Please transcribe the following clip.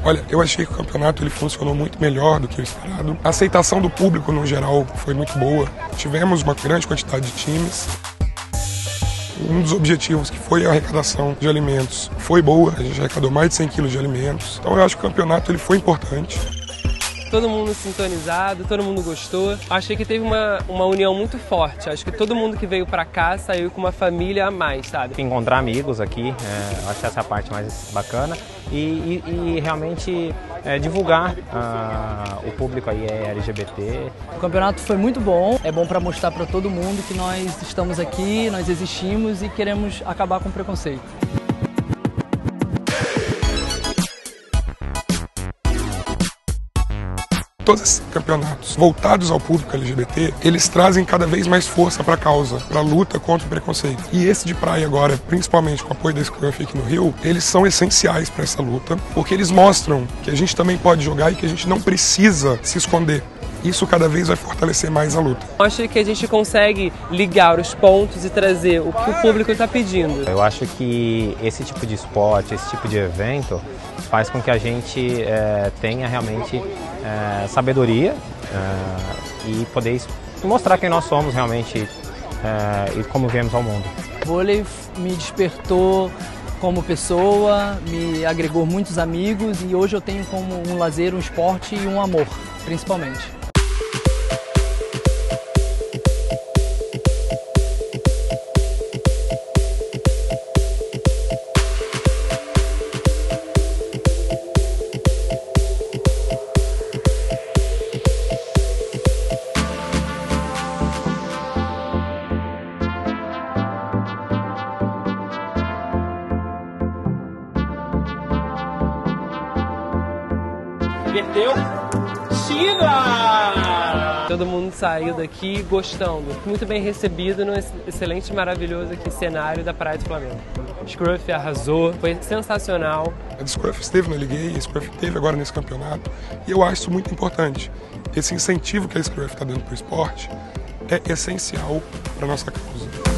Olha, eu achei que o campeonato ele funcionou muito melhor do que o esperado. A aceitação do público, no geral, foi muito boa. Tivemos uma grande quantidade de times. Um dos objetivos, que foi a arrecadação de alimentos, foi boa. A gente arrecadou mais de 100 quilos de alimentos. Então eu acho que o campeonato ele foi importante. Todo mundo sintonizado, todo mundo gostou. Achei que teve uma união muito forte. Acho que todo mundo que veio pra cá saiu com uma família a mais, sabe? Encontrar amigos aqui, acho que essa é a parte mais bacana. E realmente divulgar o público aí LGBT. O campeonato foi muito bom, é bom para mostrar para todo mundo que nós estamos aqui, nós existimos e queremos acabar com o preconceito. Todos esses campeonatos voltados ao público LGBT, eles trazem cada vez mais força para a causa, para a luta contra o preconceito. E esse de praia agora, principalmente com o apoio da Scruff aqui no Rio, eles são essenciais para essa luta, porque eles mostram que a gente também pode jogar e que a gente não precisa se esconder. Isso cada vez vai fortalecer mais a luta. Acho que a gente consegue ligar os pontos e trazer o que o público está pedindo. Eu acho que esse tipo de esporte, esse tipo de evento, faz com que a gente tenha realmente sabedoria e poder mostrar quem nós somos realmente e como viemos ao mundo. O vôlei me despertou como pessoa, me agregou muitos amigos e hoje eu tenho como um lazer, um esporte e um amor, principalmente. Inverteu. China! Todo mundo saiu daqui gostando. Muito bem recebido no excelente e maravilhoso aqui cenário da Praia do Flamengo. Scruff arrasou, foi sensacional. A Scruff esteve na Liga, a Scruff esteve agora nesse campeonato e eu acho isso muito importante. Esse incentivo que a Scruff está dando para o esporte é essencial para a nossa causa.